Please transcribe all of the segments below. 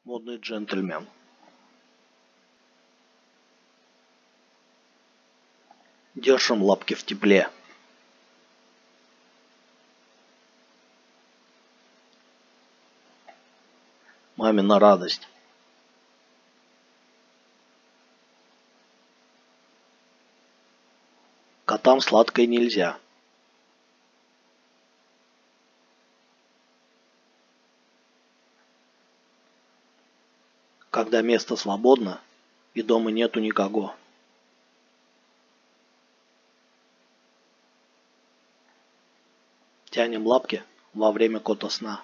Модный джентльмен. Держим лапки в тепле. Мамина радость. Котам сладкое нельзя. Когда место свободно и дома нету никого. Тянем лапки во время кота сна.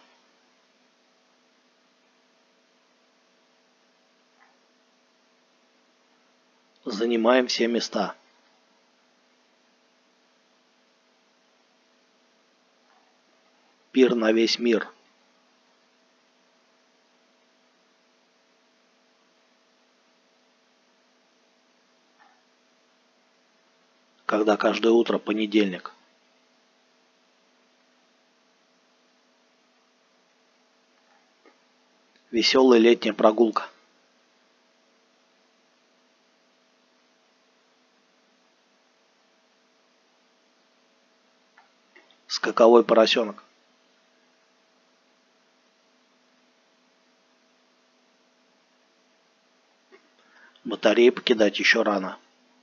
Занимаем все места. Пир на весь мир. Когда каждое утро понедельник. Веселая летняя прогулка. Скаковой поросенок. Батареи покидать еще рано.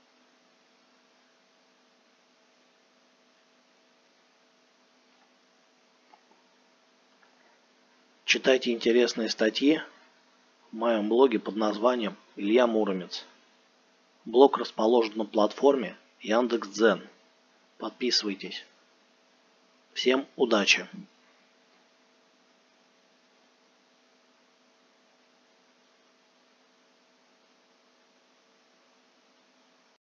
Читайте интересные статьи в моем блоге под названием Илья Муромец. Блог расположен на платформе Яндекс.Дзен. Подписывайтесь. Всем удачи!